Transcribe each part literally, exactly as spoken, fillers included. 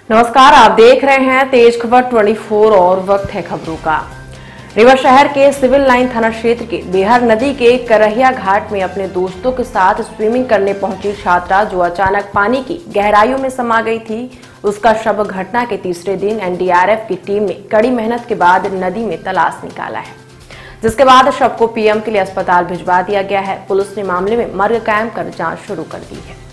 नमस्कार, आप देख रहे हैं तेज खबर चौबीस और वक्त है खबरों का। रीवा शहर के सिविल लाइन थाना क्षेत्र के बिहार नदी के करहिया घाट में अपने दोस्तों के साथ स्विमिंग करने पहुंची छात्रा जो अचानक पानी की गहराइयों में समा गई थी, उसका शव घटना के तीसरे दिन एन डी आर एफ की टीम ने कड़ी मेहनत के बाद नदी में तलाश निकाला है, जिसके बाद शव को पी एम के लिए अस्पताल भिजवा दिया गया है। पुलिस ने मामले में मर्ग कायम कर जाँच शुरू कर दी है।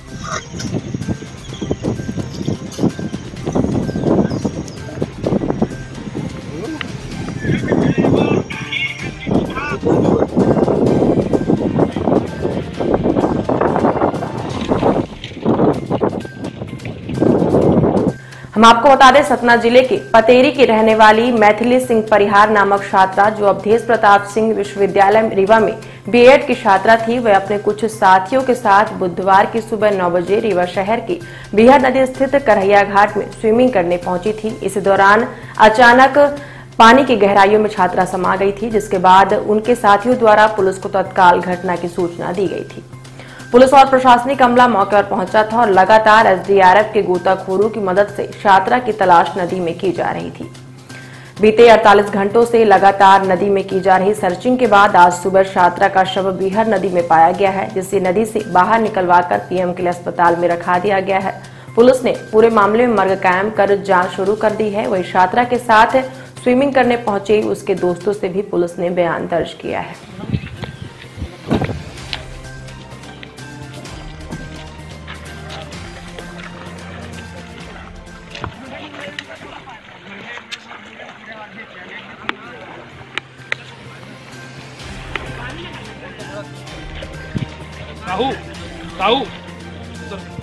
हम आपको बता दें, सतना जिले के पतेरी की रहने वाली मैथिली सिंह परिहार नामक छात्रा जो अवधेश प्रताप सिंह विश्वविद्यालय रीवा में बी एड की छात्रा थी, वह अपने कुछ साथियों के साथ बुधवार की सुबह नौ बजे रीवा शहर की बिहार नदी स्थित करहिया घाट में स्विमिंग करने पहुंची थी। इस दौरान अचानक पानी की गहराइयों में छात्रा समा गई थी, जिसके बाद उनके साथियों द्वारा पुलिस को तत्काल घटना की सूचना दी गई थी। पुलिस और प्रशासनिक अमला मौके पर पहुंचा था और लगातार एस डी आर एफ के गोताखोरों की मदद से छात्रा की तलाश नदी में की जा रही थी। बीते अड़तालीस घंटों से लगातार नदी में की जा रही सर्चिंग के बाद आज सुबह छात्रा का शव बिहार नदी में पाया गया है, जिसे नदी से बाहर निकलवाकर पी एम के लिए अस्पताल में रखा दिया गया है। पुलिस ने पूरे मामले में मर्ग कायम कर जाँच शुरू कर दी है। वही छात्रा के साथ स्विमिंग करने पहुंचे उसके दोस्तों से भी पुलिस ने बयान दर्ज किया है। काहू काहू